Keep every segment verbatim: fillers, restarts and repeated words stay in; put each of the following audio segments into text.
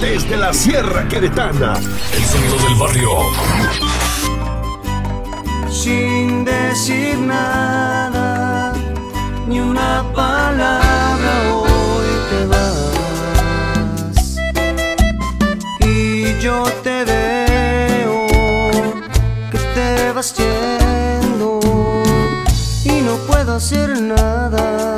desde la Sierra Queretana. El sonido del barrio. Sin decir nada, ni una palabra, hoy te vas. Y yo te veo que te vas yendo y no puedo hacer nada.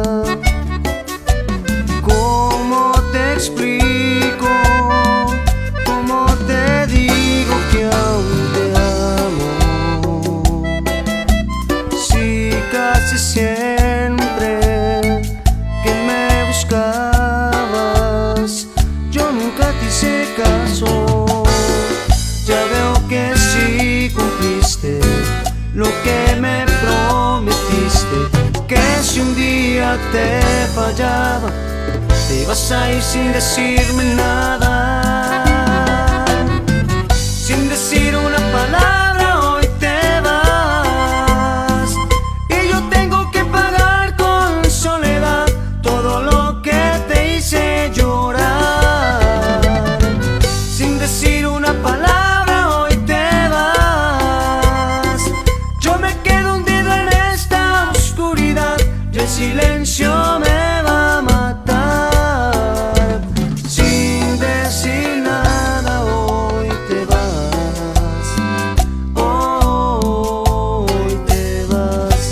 ¿Cómo te explico? ¿Cómo te digo que aún te amo? Si casi siempre que me buscabas yo nunca te hice caso. Ya veo que sí cumpliste lo que me prometiste, que si un día te fallaba te ibas a ir sin decirme nada. Sin decir una palabra hoy te vas, y yo tengo que pagar con soledad todo lo que te hice llorar. Sin decir una palabra hoy te vas, yo me quedo hundido en esta oscuridad y el silencio me va a matar. Sin decir nada hoy te vas, hoy te vas.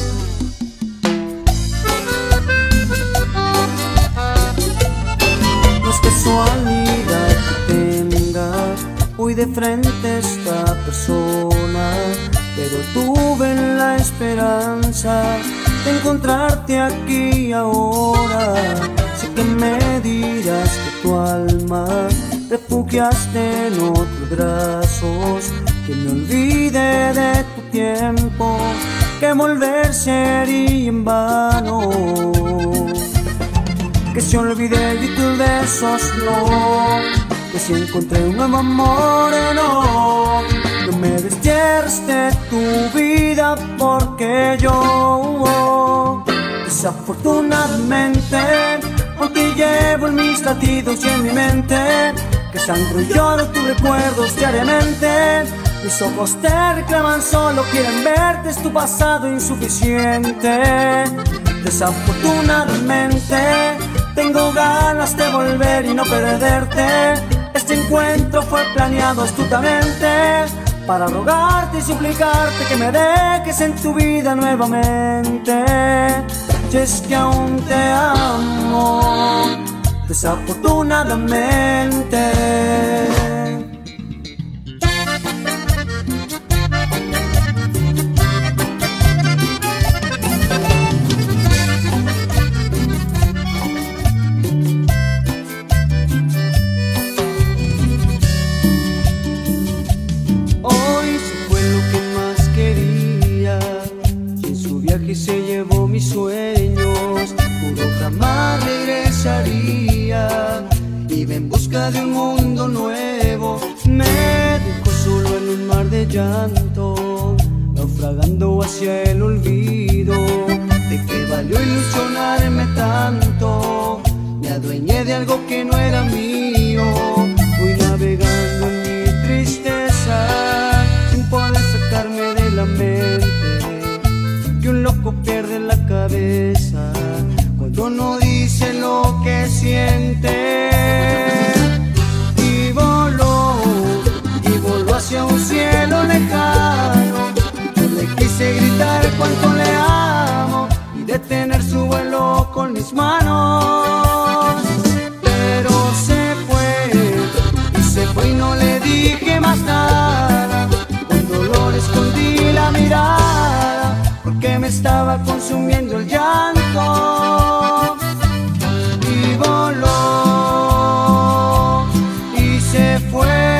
No es casualidad que tenga hoy de frente esta persona, pero tuve la esperanza de encontrarte aquí ahora. Sé que me dirás que tu alma refugiaste en otros brazos, que me olvide de tu tiempo, que volver sería en vano, que si olvidé de tus besos no, que si encontré un nuevo amor no. No me destierres de tu vida porque yo desafortunadamente aún te llevo en mis latidos y en mi mente, que sangro y lloro tus recuerdos diariamente. Mis ojos te reclaman, solo quieren verte, es tu pasado insuficiente. Desafortunadamente tengo ganas de volver y no perderte. Este encuentro fue planeado astutamente para rogarte y suplicarte que me dejes en tu vida nuevamente. Y es que aún te amo, desafortunadamente. Se llevó mis sueños, juro jamás regresaría. Iba en busca de un mundo nuevo, me dejó solo en un mar de llanto, naufragando hacia el olvido. ¿De qué valió ilusionarme tanto? Me adueñé de algo que no era mío. Voy navegando en mi tristeza, sin poder sacarme de la mente que un loco pierde la cabeza cuando no dice lo que siente. Y voló, y voló hacia un cielo lejano. Yo le quise gritar cuánto le amo y detener su vuelo con mis manos, pero se fue, y se fue y no le dije más nada. Con dolor escondí la mirada porque me estaba consumiendo el llanto. Y voló y se fue.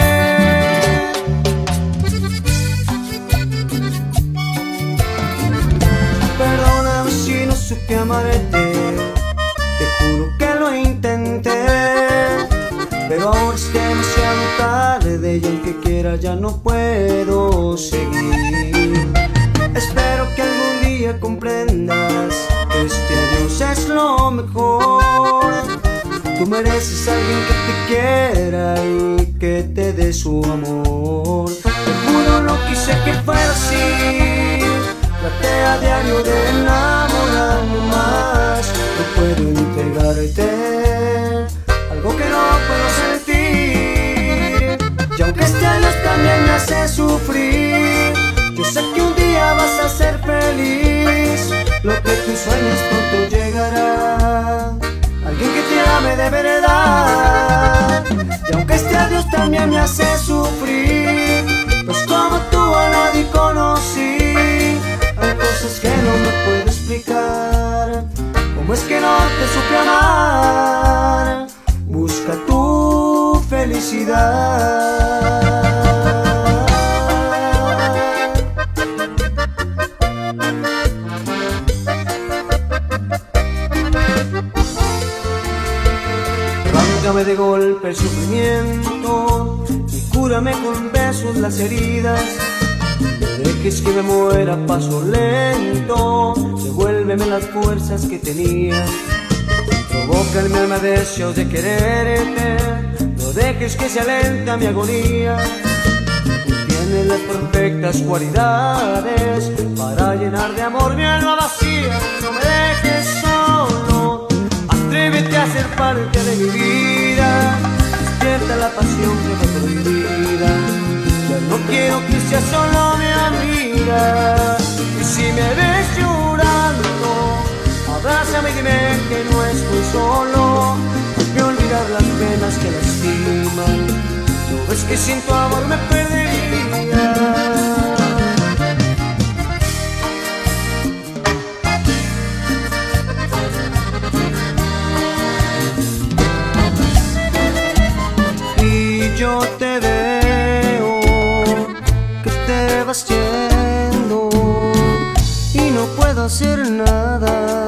Perdóname si no supe amarte, te juro que lo intenté, pero ahora es demasiado tarde y aunque quiera ya no puedo seguir. Espero que algún día comprendas que este adiós es lo mejor. Tú mereces a alguien que te quiera y que te dé su amor. Te juro no quise que fuera así, traté a diario de enamorarme más. No puedo entregarte algo que no puedo sentir, y aunque este adiós también me hace sufrir, yo sé que un día vas a ser feliz. Lo que tú sueñas pronto llegará, alguien que te ame de verdad. Y aunque este adiós también me hace sufrir, pues como tú a nadie conocí. Hay cosas que no me puedo explicar, cómo es que no te supe amar. Busca tu felicidad. Arráncame de golpe el sufrimiento y cúrame con besos las heridas. No dejes que me muera a paso lento, devuélveme las fuerzas que tenía. Provoca en mi alma deseos de quererte, no dejes que se alenta mi agonía. Tú tienes las perfectas cualidades para llenar de amor mi alma vacía. No me dejes solo, atrévete a ser parte de mi vida. Despierta la pasión que me prohibida. Ya no quiero que seas solo mi amiga. Y si me ves llorando, abrázame y dime que no estoy solo. Hazme olvidar las penas que lastiman. No ves que sin tu amor me perdería. Y yo te veo que te vas yendo y no puedo hacer nada.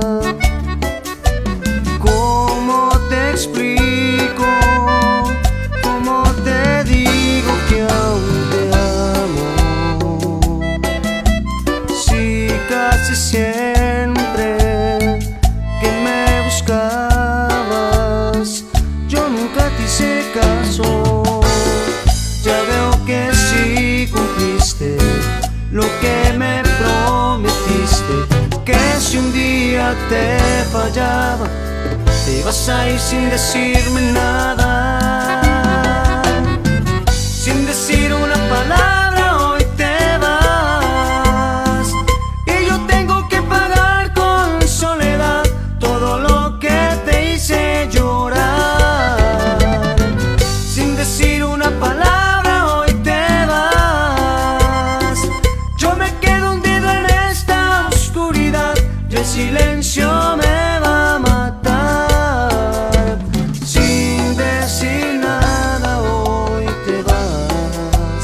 ¿Cómo te explico? ¿Cómo te digo que aún te amo? Si casi siempre que me buscabas yo nunca te hice caso. Ya veo que sí cumpliste lo que me prometiste, que si un día te fallaba te ibas a ir sin decirme nada. Sin decir una palabra hoy te vas, y yo tengo que pagar con soledad todo lo que te hice llorar. Sin decir una palabra hoy te vas, yo me quedo hundido en esta oscuridad y el silencio me va a matar. Sin decir nada hoy te vas,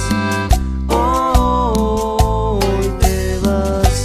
hoy te vas.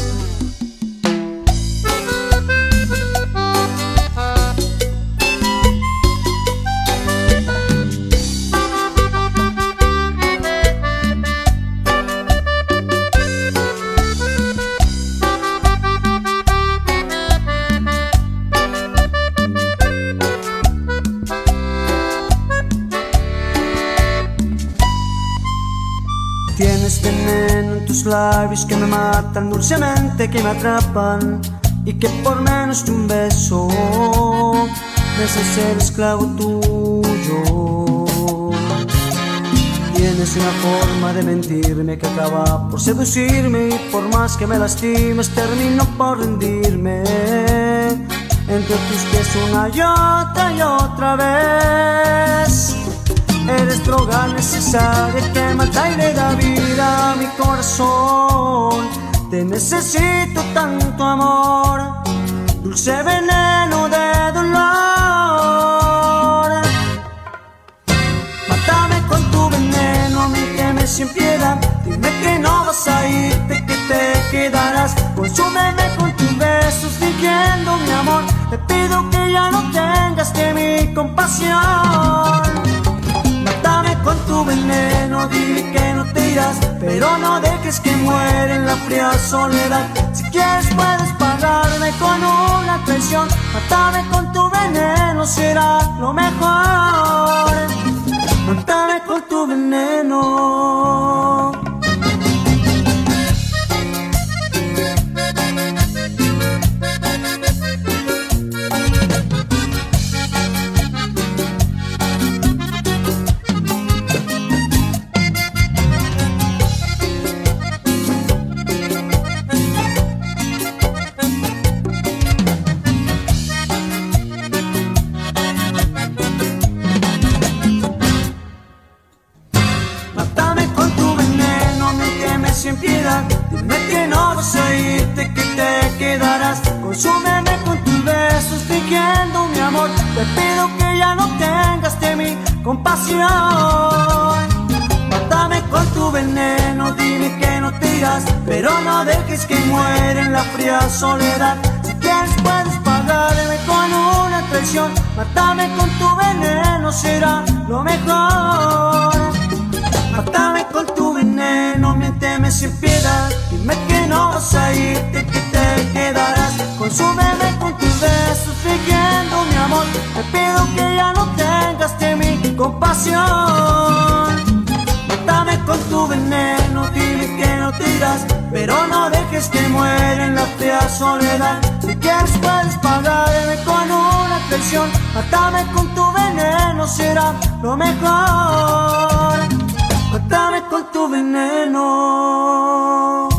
Tienes veneno en tus labios que me matan dulcemente, que me atrapan, y que por menos de un beso me hace ser esclavo tuyo. Tienes una forma de mentirme que acaba por seducirme, y por más que me lastimes termino por rendirme entre tus pies una y otra y otra vez. Eres droga necesaria que mata y le da vida a mi corazón. Te necesito tanto amor, dulce veneno de dolor. Mátame con tu veneno, mínteme sin piedad. Dime que no vas a irte, que te quedarás. Consúmeme con tus besos fingiendo mi amor. Te pido que ya no tengas de mi compasión. Con tu veneno, dime que no te irás. tiras, pero no dejes que muera en la fría soledad. Si quieres puedes pagarme con una traición, mátame con tu veneno, será lo mejor. Mátame con tu veneno. Sin piedad, dime que no vas a irte, que te quedarás. Consúmeme con tus besos, fingiendo mi amor. Te pido que ya no tengas de mí compasión. Mátame con tu veneno, dime que no te irás, pero no dejes que muera en la fría soledad. Si quieres puedes pagarme con una traición, mátame con tu veneno, será lo mejor. Mátame con tu veneno, miénteme sin piedad. Dime que no vas a irte, que te quedarás. Consúmeme con tus besos, fingiendo mi amor. Te pido que ya no tengas de mí compasión. Mátame con tu veneno, dime que no te irás, pero no dejes que muera en la fría soledad. Si quieres puedes pagarme con una traición, mátame con tu veneno, será lo mejor. Mátame con tu veneno.